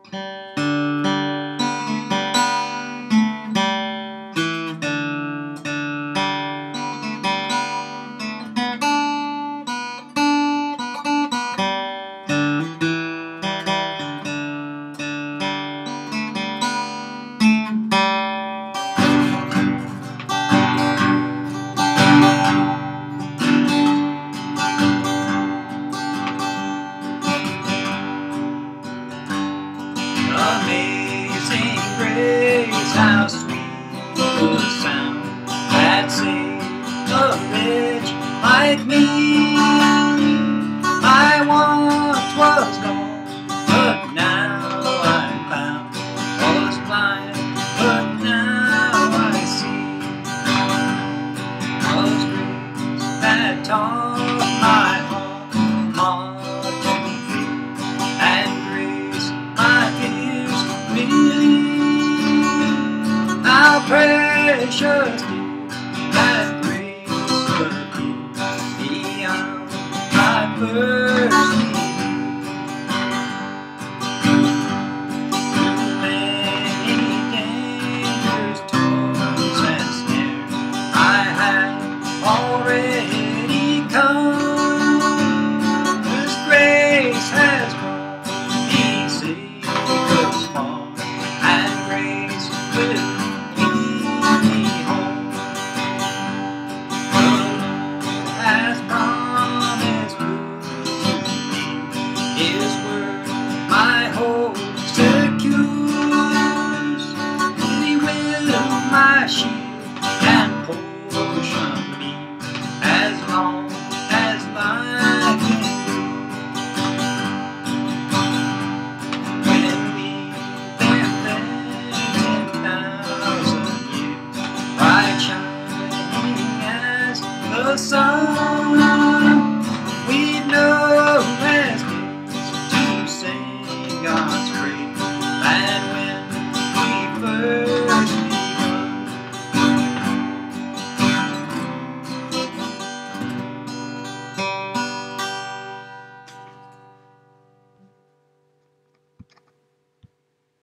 Amazing grace, how sweet the sound that saved a wretch like me. I once was lost, but now I'm found. Was blind, but now I see. Was grace that taught my heart marching free, and grace my fears relieved. How precious dear that grace appeared beyond my first need. Through many dangers, toils, and snares, I have already come. This grace has brought me safe thus far, and grace will lead me home. The Lord has promised good to me. His word my hope secures. He will my shield and portion be, as long as life endures. When we've been there 10,000 years, bright shining as the sun,